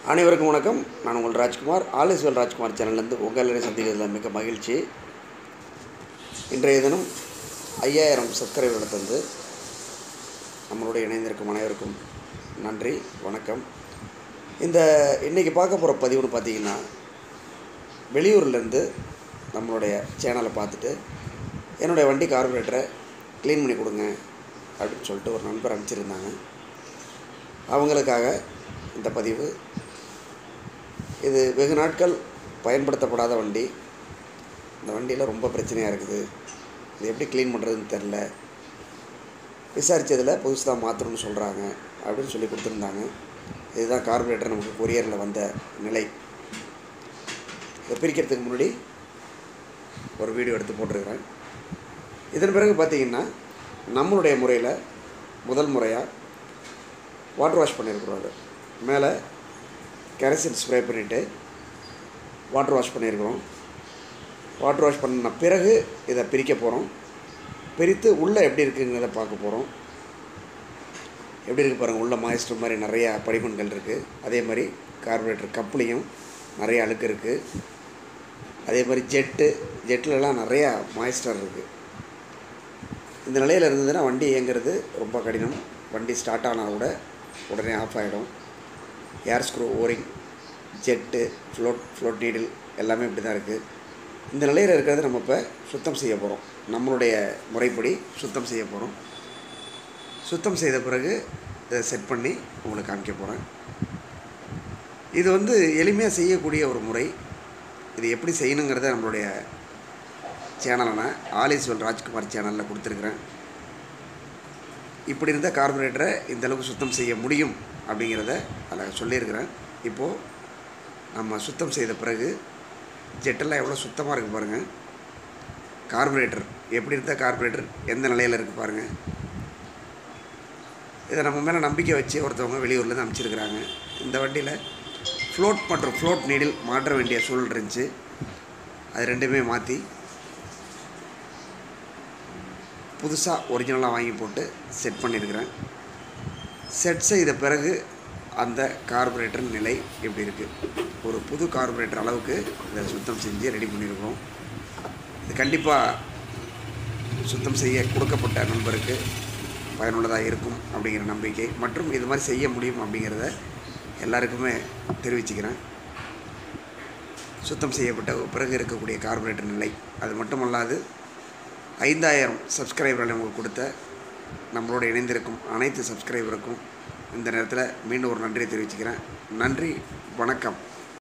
அனைவருக்கும் வணக்கம். நான் உங்கள் Rajkumar. All is well Rajkumar சேனல்லேருந்து உங்கள் எல்லாரையும் சந்திக்கிறதுல மிக மகிழ்ச்சி. இன்றைய தினம் 5000 சப்ஸ்கிரைபர்களை தந்து நம்மளோட இணைந்திருக்கும் அனைவருக்கும் நன்றி, வணக்கம். இன்றைக்கி பார்க்க போகிற பதிவுன்னு பார்த்தீங்கன்னா, வெளியூர்லேருந்து நம்மளுடைய சேனலை பார்த்துட்டு என்னுடைய வண்டி கார்பரேட்டரை க்ளீன் பண்ணி கொடுங்க அப்படின்னு சொல்லிட்டு ஒரு நண்பர் அனுப்பிச்சிருந்தாங்க. அவங்களுக்காக இந்த பதிவு. இது வெகு நாட்கள் பயன்படுத்தப்படாத வண்டி. இந்த வண்டியில் ரொம்ப பிரச்சனையாக இருக்குது. இது எப்படி க்ளீன் பண்ணுறதுன்னு தெரில. விசாரித்ததில் புதுசு தான் மாற்றணும்னு சொல்கிறாங்க அப்படின்னு சொல்லி கொடுத்துருந்தாங்க. இதுதான் கார்பரேட்டர் நமக்கு கொரியரில் வந்த நிலை. இதை பிரிக்கிறதுக்கு முன்னாடி ஒரு வீடியோ எடுத்து போட்டிருக்கிறேன். இதன் பிறகு பார்த்திங்கன்னா, நம்மளுடைய முறையில் முதல் முறையாக வாட்டர் வாஷ் பண்ணியிருக்கிறோம். அது மேலே கெரசின் ஸ்ப்ரே பண்ணிவிட்டு வாட்டர் வாஷ் பண்ணியிருக்கிறோம். வாட்டர் வாஷ் பண்ண பிறகு இதை பிரிக்க போகிறோம். பிரித்து உள்ளே எப்படி இருக்குங்கிறத பார்க்க போகிறோம். எப்படி இருக்குது பாருங்கள். உள்ளே மாய்ஸ்டர் மாதிரி நிறையா படிமன்கள் இருக்குது. அதே மாதிரி கார்பரேட்டர் கப்லேயும் நிறைய அழுக்கு இருக்குது. அதே மாதிரி ஜெட்டிலலாம் நிறையா மாய்ஸ்டர் இருக்குது. இந்த நிலையில் இருந்ததுன்னா வண்டி இயங்கிறது ரொம்ப கடினம். வண்டி ஸ்டார்ட் ஆனால் கூட உடனே ஆஃப் ஆகிடும். Air screw, o ring, jet, float needle எல்லாமே இப்படி தான் இருக்குது. இந்த நிலையில் இருக்கிறத நம்ம இப்போ சுத்தம் செய்ய போகிறோம். நம்மளுடைய முறைப்படி சுத்தம் செய்ய போகிறோம். சுத்தம் செய்த பிறகு இதை செட் பண்ணி உங்களுக்கு காமிக்க போகிறேன். இது எளிமையாக செய்யக்கூடிய ஒரு முறை. இது எப்படி செய்யணுங்கிறத நம்மளுடைய சேனலான ஆல் இஸ் வெல் ராஜ்குமார் சேனலில் கொடுத்துருக்குறேன். இப்படி இருந்தால் கார்பரேட்டரை இந்தளவுக்கு சுத்தம் செய்ய முடியும் அப்படிங்கிறத அதில் சொல்லியிருக்கிறேன். இப்போது நம்ம சுத்தம் செய்த பிறகு ஜெட்டெல்லாம் எவ்வளோ சுத்தமாக இருக்குது பாருங்கள். கார்பரேட்டர் எப்படி இருந்தால் கார்பரேட்டர் எந்த நிலையில் இருக்குது பாருங்கள். இதை நம்ம மேலே நம்பிக்கை வச்சு ஒருத்தவங்க வெளியூர்லேருந்து அனுப்பிச்சிருக்கிறாங்க. இந்த வண்டியில் ஃப்ளோட் மற்றும் ஃப்ளோட் நீடில் மாற்ற வேண்டிய சூழல் இருந்துச்சு. அது ரெண்டுமே மாற்றி புதுசாக ஒரிஜினலாக வாங்கி போட்டு செட் பண்ணியிருக்கிறேன். செட் செய்த பிறகு அந்த கார்பரேட்டர் நிலை எப்படி இருக்குது. ஒரு புது கார்பரேட்டர் அளவுக்கு இதை சுத்தம் செஞ்சு ரெடி பண்ணியிருக்கிறோம். இது கண்டிப்பாக சுத்தம் செய்ய கொடுக்கப்பட்ட நண்பருக்கு பயனுள்ளதாக இருக்கும் அப்படிங்கிற நம்பிக்கை மற்றும் இது மாதிரி செய்ய முடியும் அப்படிங்கிறத எல்லாருக்குமே தெரிவிச்சுக்கிறேன். சுத்தம் செய்யப்பட்ட பிறகு இருக்கக்கூடிய கார்பரேட்டர் நிலை. அது மட்டுமல்லாது 5000 சப்ஸ்கிரைபர்களை உங்களுக்கு கொடுத்த நம்மளோட இணைந்திருக்கும் அனைத்து சப்ஸ்கிரைபருக்கும் இந்த நேரத்தில் மீண்டும் ஒரு நன்றியை தெரிவிச்சுக்கிறேன். நன்றி, வணக்கம்.